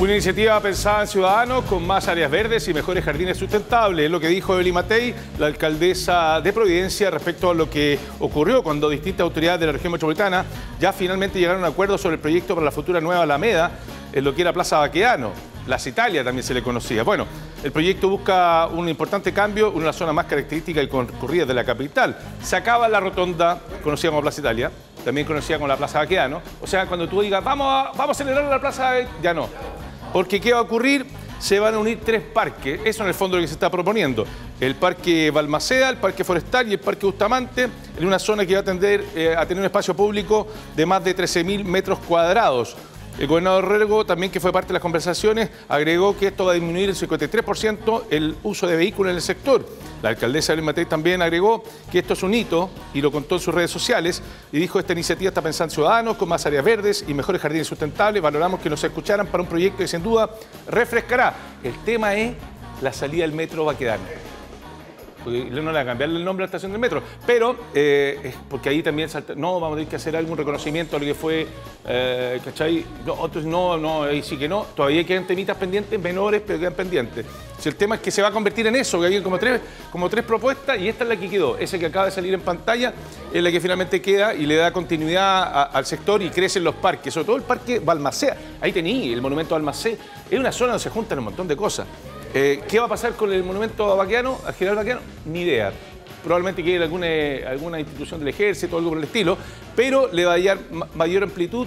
Una iniciativa pensada en ciudadanos con más áreas verdes y mejores jardines sustentables. Es lo que dijo Evelyn Matei, la alcaldesa de Providencia, respecto a lo que ocurrió cuando distintas autoridades de la región metropolitana ya finalmente llegaron a un acuerdo sobre el proyecto para la futura nueva Alameda, en lo que era Plaza Baquedano. Plaza Italia también se le conocía. Bueno, el proyecto busca un importante cambio en una zona más característica y concurrida de la capital. Se acaba la rotonda, conocida como Plaza Italia, también conocida como la Plaza Baquedano. O sea, cuando tú digas, vamos a celebrar la plaza, ya no. Porque ¿qué va a ocurrir? Se van a unir tres parques. Eso en el fondo es lo que se está proponiendo. El Parque Balmaceda, el Parque Forestal y el Parque Bustamante, en una zona que va a tender a tener un espacio público de más de 13.000 metros cuadrados. El gobernador Rego, también que fue parte de las conversaciones, agregó que esto va a disminuir el 53% el uso de vehículos en el sector. La alcaldesa Evelyn Matei también agregó que esto es un hito y lo contó en sus redes sociales y dijo: esta iniciativa está pensada en ciudadanos con más áreas verdes y mejores jardines sustentables. Valoramos que nos escucharan para un proyecto que sin duda refrescará. El tema es la salida del metro Baquedano. Porque no le va a cambiar el nombre a la estación del metro, pero porque ahí también no, vamos a tener que hacer algún reconocimiento a lo que fue, ¿cachai? No, otros no, ahí sí que no, todavía quedan temitas pendientes, menores, pero quedan pendientes. Si el tema es que se va a convertir en eso, que hay como tres propuestas y esta es la que quedó, esa que acaba de salir en pantalla es la que finalmente queda y le da continuidad al sector y crecen los parques, sobre todo el Parque Balmaceda. Ahí tení el monumento Balmaceda, es una zona donde se juntan un montón de cosas. ¿Qué va a pasar con el monumento a Baquedano, al general Baquedano? Ni idea. Probablemente quede alguna institución del ejército o algo por el estilo, pero le va a dar mayor amplitud.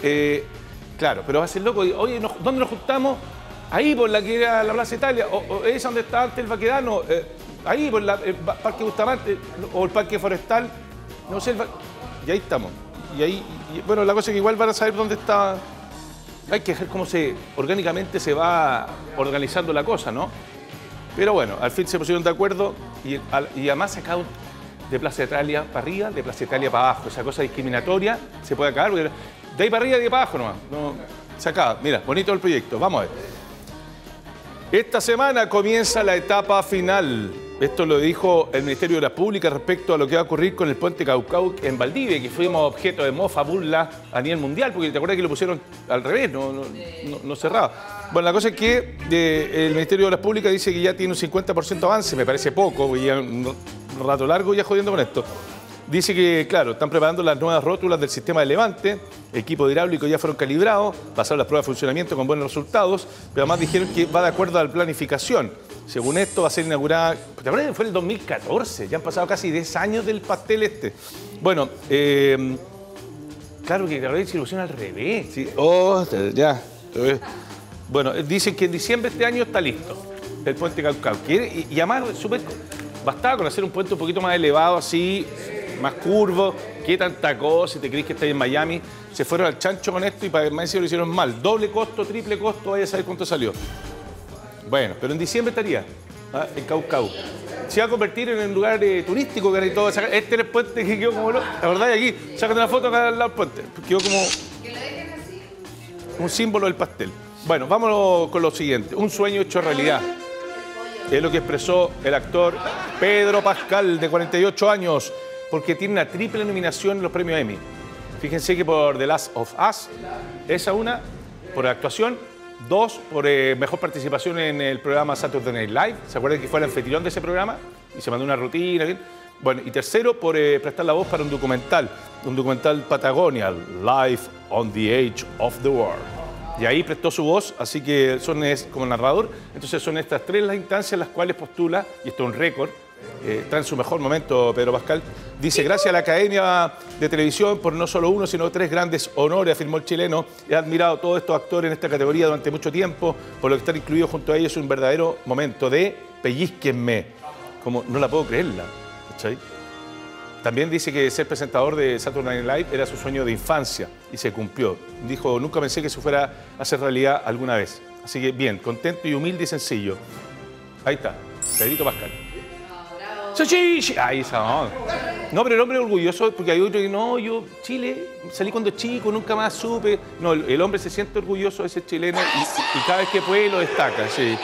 Claro, pero va a ser loco. Oye, ¿dónde nos juntamos? Ahí por la que era la Plaza Italia, o esa donde estaba antes el Baquedano, ahí por el Parque Bustamante o el Parque Forestal, no sé, y ahí estamos. Bueno, la cosa es que igual van a saber dónde está. Hay que ver cómo orgánicamente se va organizando la cosa, ¿no? Pero bueno, al fin se pusieron de acuerdo y además sacaron de Plaza Italia para arriba, de Plaza Italia para abajo. Esa cosa discriminatoria se puede acabar, porque de ahí para arriba y de para abajo nomás. No, se acaba. Mira, bonito el proyecto. Vamos a ver. Esta semana comienza la etapa final. Esto lo dijo el Ministerio de Obras Públicas respecto a lo que va a ocurrir con el puente Caucau en Valdivia, que fuimos objeto de mofa, burla a nivel mundial, porque te acuerdas que lo pusieron al revés, no cerraba. Bueno, la cosa es que el Ministerio de Obras Públicas dice que ya tiene un 50% de avance, me parece poco, porque ya un rato largo ya jodiendo con esto. Dice que, claro, están preparando las nuevas rótulas del sistema de levante, equipos hidráulicos ya fueron calibrados, pasaron las pruebas de funcionamiento con buenos resultados, pero además dijeron que va de acuerdo a la planificación. Según esto, va a ser inaugurada, ¿te acuerdas que fue el 2014? Ya han pasado casi 10 años del pastel este. Bueno, claro que la distribución al revés. ¿Sí? Ya. Bueno, dicen que en diciembre de este año está listo el puente Caucau. Y además, bastaba con hacer un puente un poquito más elevado, así, más curvo. ¿Qué tanta cosa? Si te crees que estás en Miami, se fueron al chancho con esto y para más lo hicieron mal. Doble costo, triple costo, vaya a saber cuánto salió. Bueno, pero en diciembre estaría en Caucau. Se va a convertir en un lugar turístico, que todo. Este es el puente que quedó como... La verdad, y aquí, sácate una foto acá al lado del puente. Quedó como... Que lo dejen así. Un símbolo del pastel. Bueno, vámonos con lo siguiente. Un sueño hecho realidad. Es lo que expresó el actor Pedro Pascal, de 48 años, porque tiene una triple nominación en los premios Emmy. Fíjense que por The Last of Us, esa una, por actuación, dos, por mejor participación en el programa Saturday Night Live. ¿Se acuerdan que fue el anfitrión de ese programa? Y se mandó una rutina. Bueno, y tercero, por prestar la voz para un documental Patagonia, Life on the Edge of the World. Y ahí prestó su voz, así que es como narrador. Entonces son estas tres las instancias en las cuales postula, y esto es un récord, está en su mejor momento Pedro Pascal. Dice: gracias a la Academia de Televisión por no solo uno, sino tres grandes honores, afirmó el chileno. He admirado a todos estos actores en esta categoría durante mucho tiempo, por lo que estar incluidos junto a ellos es un verdadero momento de pellizquenme. Como no la puedo creerla, ¿cachai? También dice que ser presentador de Saturday Night Live era su sueño de infancia y se cumplió. Dijo: nunca pensé que eso fuera a ser realidad alguna vez. Así que bien, contento y humilde y sencillo. Ahí está, Pedrito Pascal. Ahí está. No, pero el hombre es orgulloso, porque hay otro que no, yo Chile, salí cuando chico, nunca más supe. No, el hombre se siente orgulloso de ser chileno y cada vez que puede lo destaca. Sí.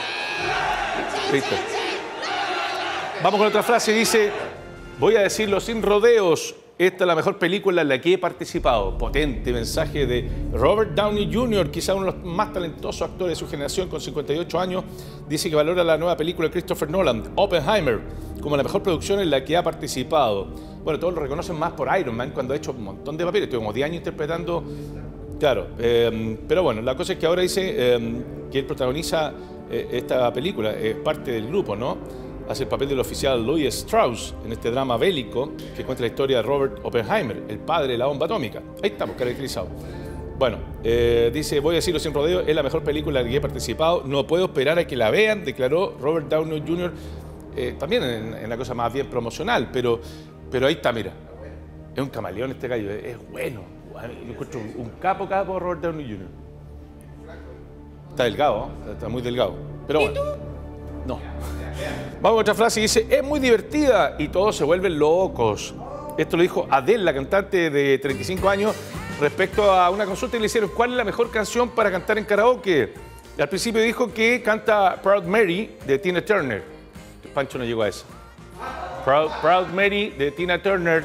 Listo. Vamos con otra frase, dice: voy a decirlo sin rodeos, esta es la mejor película en la que he participado. Potente mensaje de Robert Downey Jr., quizá uno de los más talentosos actores de su generación, con 58 años, dice que valora la nueva película de Christopher Nolan, Oppenheimer, como la mejor producción en la que ha participado. Bueno, todos lo reconocen más por Iron Man, cuando ha hecho un montón de papeles, estuvo como 10 años interpretando, claro, pero bueno, la cosa es que ahora dice que él protagoniza esta película, es parte del grupo, ¿no? Hace el papel del oficial Louis Strauss en este drama bélico que cuenta la historia de Robert Oppenheimer, el padre de la bomba atómica. Ahí estamos, caracterizado. Bueno, dice, voy a decirlo sin rodeo, es la mejor película en la que he participado, no puedo esperar a que la vean, declaró Robert Downey Jr., también en la cosa más bien promocional, pero ahí está, mira, es un camaleón este gallo, es bueno, yo encuentro un capo Robert Downey Jr. Está delgado, ¿eh? Está muy delgado, pero bueno. No. Vamos a otra frase y dice, es muy divertida y todos se vuelven locos. Esto lo dijo Adele, la cantante de 35 años, respecto a una consulta y le hicieron, ¿cuál es la mejor canción para cantar en karaoke? Y al principio dijo que canta Proud Mary de Tina Turner. Pancho no llegó a eso. Proud Mary de Tina Turner.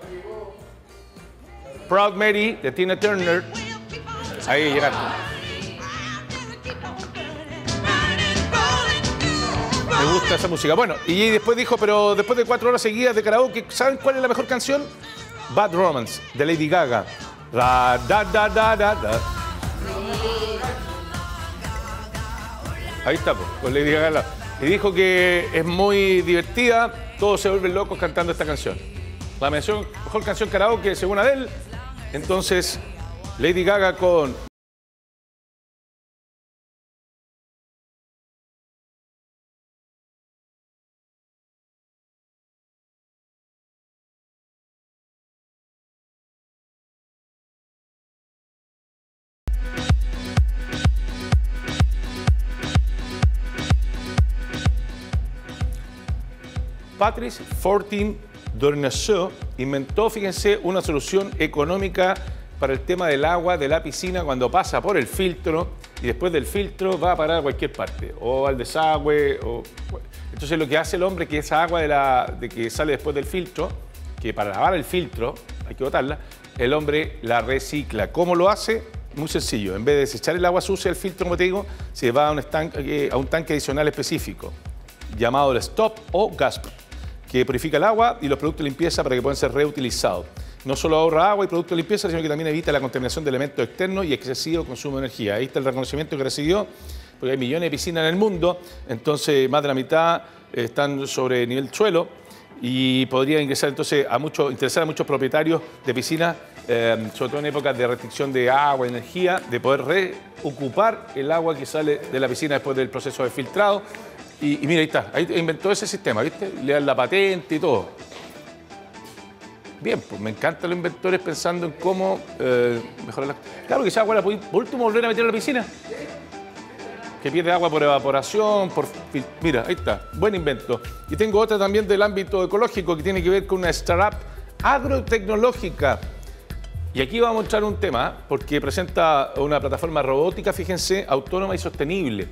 Proud Mary de Tina Turner. Ahí llegaste. Me gusta esa música. Bueno, y después dijo, pero después de 4 horas seguidas de karaoke, ¿saben cuál es la mejor canción? Bad Romance, de Lady Gaga. Da, da, da, da, da, da. Ahí está, pues, con Lady Gaga. Y dijo que es muy divertida, todos se vuelven locos cantando esta canción. La mejor canción karaoke, según Adele. Entonces, Lady Gaga con... Patrice Fortin Dornacheux inventó, fíjense, una solución económica para el tema del agua de la piscina cuando pasa por el filtro y después del filtro va a parar a cualquier parte, o al desagüe, o... Entonces lo que hace el hombre es que esa agua de que sale después del filtro, que para lavar el filtro hay que botarla, el hombre la recicla. ¿Cómo lo hace? Muy sencillo, en vez de desechar el agua sucia del filtro, como te digo, se va a un tanque adicional específico, llamado el STOP o GASP, que purifica el agua y los productos de limpieza para que puedan ser reutilizados. No solo ahorra agua y productos de limpieza, sino que también evita la contaminación de elementos externos y excesivo consumo de energía. Ahí está el reconocimiento que recibió, porque hay millones de piscinas en el mundo, entonces más de la mitad están sobre nivel suelo y podría ingresar entonces interesar a muchos propietarios de piscinas, sobre todo en épocas de restricción de agua, energía, de poder reocupar el agua que sale de la piscina después del proceso de filtrado. Y mira, ahí está, ahí inventó ese sistema, ¿viste? Le dan la patente y todo. Bien, pues me encantan los inventores pensando en cómo mejorar la... Claro que esa agua la puede, por último, volver a meter a la piscina. Que pierde agua por evaporación, Mira, ahí está, buen invento. Y tengo otra también del ámbito ecológico que tiene que ver con una startup agrotecnológica. Y aquí vamos a mostrar un tema, porque presenta una plataforma robótica, fíjense, autónoma y sostenible.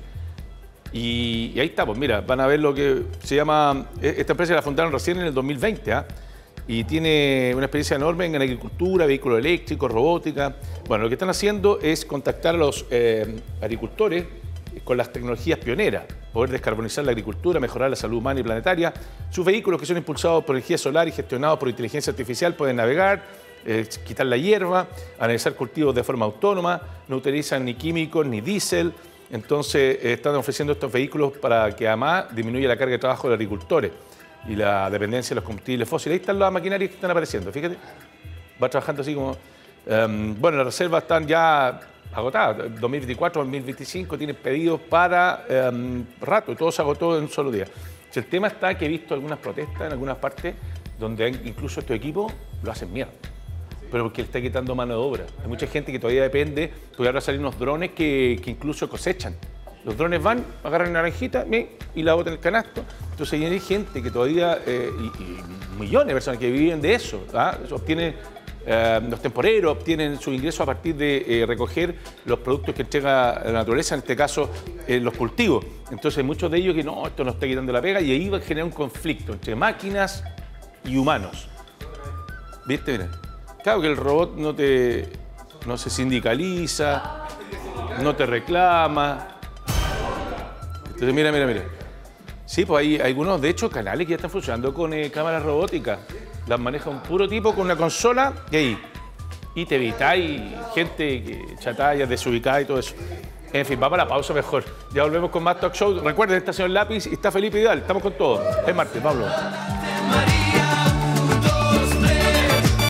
Y ahí está, pues mira, van a ver lo que se llama... Esta empresa la fundaron recién en el 2020, ¿eh? Y tiene una experiencia enorme en agricultura, vehículos eléctricos, robótica. Bueno, lo que están haciendo es contactar a los agricultores con las tecnologías pioneras, poder descarbonizar la agricultura, mejorar la salud humana y planetaria. Sus vehículos, que son impulsados por energía solar y gestionados por inteligencia artificial, pueden navegar, quitar la hierba, analizar cultivos de forma autónoma, no utilizan ni químicos ni diésel. Entonces, están ofreciendo estos vehículos para que además disminuya la carga de trabajo de los agricultores y la dependencia de los combustibles fósiles. Ahí están las maquinarias que están apareciendo, fíjate. Va trabajando así como... bueno, las reservas están ya agotadas. 2024, 2025 tienen pedidos para rato. Todo se agotó en un solo día. El tema está que he visto algunas protestas en algunas partes donde incluso estos equipos lo hacen mierda. Pero porque le está quitando mano de obra. Hay mucha gente que todavía depende, porque ahora salen unos drones que incluso cosechan. Los drones van, agarran naranjita y la botan en el canasto. Entonces hay gente que todavía, y millones de personas que viven de eso, ¿ah? Obtienen, los temporeros obtienen su ingreso a partir de recoger los productos que entrega la naturaleza, en este caso los cultivos. Entonces hay muchos de ellos que no, esto nos está quitando la pega y ahí va a generar un conflicto entre máquinas y humanos. ¿Viste? Mira. Claro que el robot no se sindicaliza, no te reclama. Entonces, mira. Sí, pues hay algunos, de hecho, canales que ya están funcionando con cámaras robóticas. Las maneja un puro tipo con una consola y ahí. Y te evitáis gente que chatalla, desubicada y todo eso. En fin, va para la pausa mejor. Ya volvemos con más Talk Show. Recuerden, está señor Lápiz y está Felipe Vidal. Estamos con todo. Es martes, Pablo.